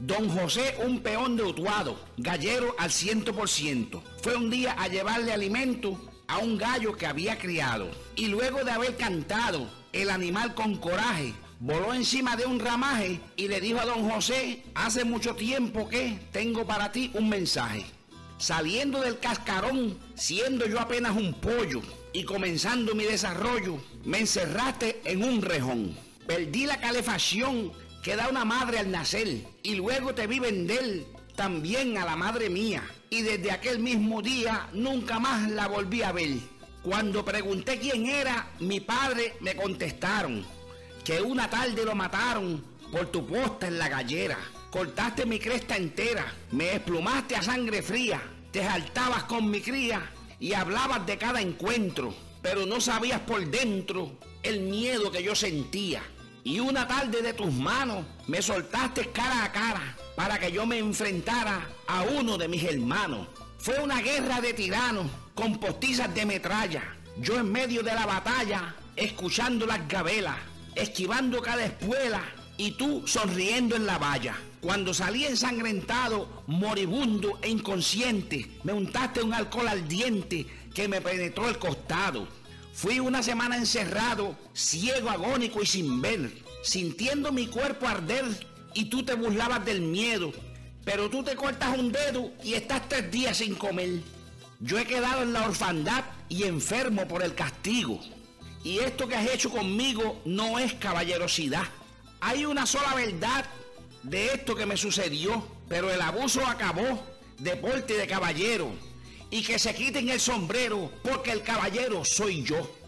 Don José, un peón de Utuado, gallero al 100%, fue un día a llevarle alimento a un gallo que había criado. Y luego de haber cantado, el animal con coraje voló encima de un ramaje y le dijo a don José: hace mucho tiempo que tengo para ti un mensaje. Saliendo del cascarón, siendo yo apenas un pollo y comenzando mi desarrollo, me encerraste en un rejón. Perdí la calefacción que da una madre al nacer y luego te vi vender también a la madre mía. Y desde aquel mismo día nunca más la volví a ver. Cuando pregunté quién era, mi padre me contestaron que una tarde lo mataron por tu posta en la gallera. Cortaste mi cresta entera, me desplumaste a sangre fría, te jaltabas con mi cría y hablabas de cada encuentro, pero no sabías por dentro el miedo que yo sentía. Y una tarde de tus manos me soltaste cara a cara para que yo me enfrentara a uno de mis hermanos. Fue una guerra de tiranos con postizas de metralla, yo en medio de la batalla, escuchando las gabelas, esquivando cada espuela y tú sonriendo en la valla. Cuando salí ensangrentado, moribundo e inconsciente, me untaste un alcohol al diente que me penetró el costado. Fui una semana encerrado, ciego, agónico y sin ver, sintiendo mi cuerpo arder, y tú te burlabas del miedo. Pero tú te cortas un dedo y estás 3 días sin comer. Yo he quedado en la orfandad y enfermo por el castigo. Y esto que has hecho conmigo no es caballerosidad. Hay una sola verdad de esto que me sucedió, pero el abuso acabó de porte de caballero. Y que se quiten el sombrero, porque el caballero soy yo.